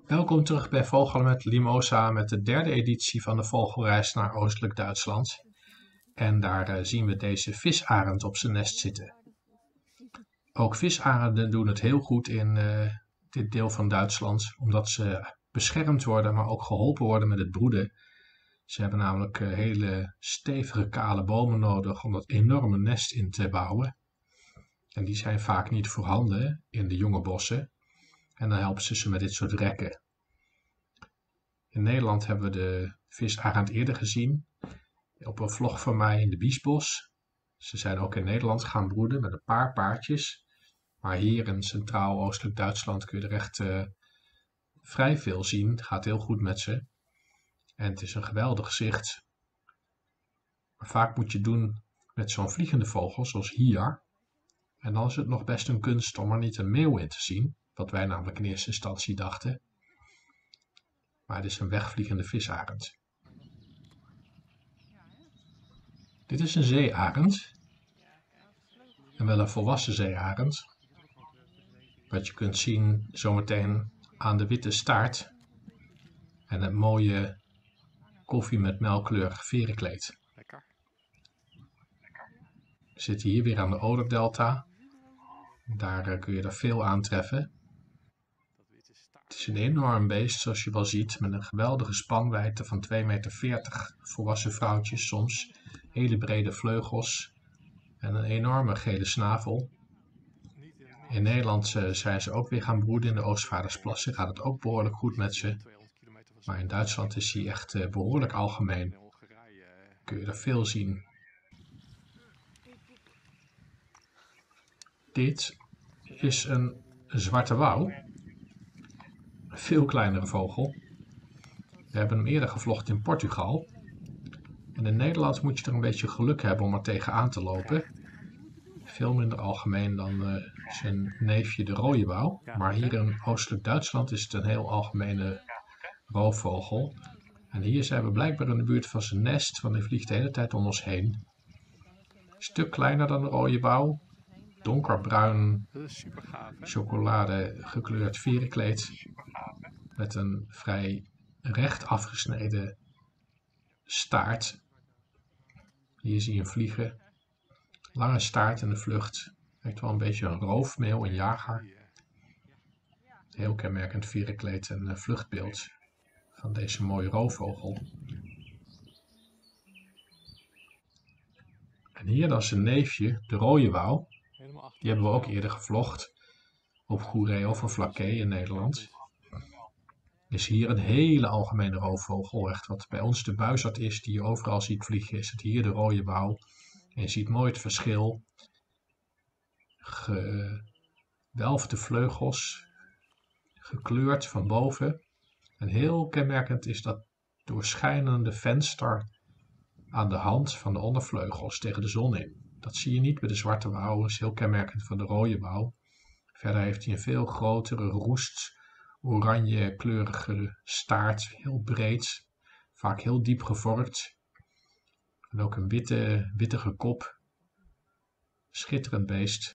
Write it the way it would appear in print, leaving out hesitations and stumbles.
Welkom terug bij Vogelen met Limosa met de derde editie van de vogelreis naar Oostelijk Duitsland. En daar zien we deze visarend op zijn nest zitten. Ook visarenden doen het heel goed in dit deel van Duitsland, omdat ze beschermd worden, maar ook geholpen worden met het broeden. Ze hebben namelijk hele stevige kale bomen nodig om dat enorme nest in te bouwen. En die zijn vaak niet voorhanden in de jonge bossen. En dan helpen ze met dit soort rekken. In Nederland hebben we de visarend eerder gezien, op een vlog van mij in de Biesbos. Ze zijn ook in Nederland gaan broeden met een paar paartjes. Maar hier in centraal-oostelijk Duitsland kun je er echt vrij veel zien. Het gaat heel goed met ze. En het is een geweldig zicht. Maar vaak moet je het doen met zo'n vliegende vogel, zoals hier. En dan is het nog best een kunst om er niet een meeuw in te zien. Wat wij namelijk in eerste instantie dachten. Maar het is een wegvliegende visarend. Dit is een zeearend. En wel een volwassen zeearend. Wat je kunt zien zometeen aan de witte staart. En het mooie koffie met melkkleurig verenkleed. We zitten hier weer aan de Oderdelta. Daar kun je er veel aantreffen. Het is een enorm beest, zoals je wel ziet, met een geweldige spanwijdte van 2,40 meter. Volwassen vrouwtjes soms, hele brede vleugels en een enorme gele snavel. In Nederland zijn ze ook weer gaan broeden in de Oostvaardersplassen. Gaat het ook behoorlijk goed met ze. Maar in Duitsland is hij echt behoorlijk algemeen. Kun je er veel zien. Dit is een zwarte wouw. Een veel kleinere vogel. We hebben hem eerder gevlogd in Portugal. En in Nederland moet je er een beetje geluk hebben om er tegenaan te lopen. Veel minder algemeen dan zijn neefje de rode wouw. Maar hier in oostelijk Duitsland is het een heel algemene roofvogel. En hier zijn we blijkbaar in de buurt van zijn nest, want hij vliegt de hele tijd om ons heen. Een stuk kleiner dan de rode wouw. Donkerbruin, chocolade gekleurd verenkleed. Met een vrij recht afgesneden staart. Hier zie je hem vliegen. Lange staart in de vlucht. Lijkt wel een beetje een roofmeeuw, een jager. Heel kenmerkend verenkleed en vluchtbeeld van deze mooie roofvogel. En hier dan zijn neefje, de rode wouw. Die hebben we ook eerder gevlogd op Goeree of een Vlakke in Nederland. Is hier een hele algemene roofvogel. Echt wat bij ons de buizerd is die je overal ziet vliegen, is het hier de rode wouw. En je ziet mooi het verschil. Gewelfde vleugels, gekleurd van boven. En heel kenmerkend is dat doorschijnende venster aan de hand van de ondervleugels tegen de zon in. Dat zie je niet bij de zwarte wouw, dat is heel kenmerkend van de rode wouw. Verder heeft hij een veel grotere roest, oranje kleurige staart, heel breed, vaak heel diep gevorkt. En ook een wittige kop, schitterend beest.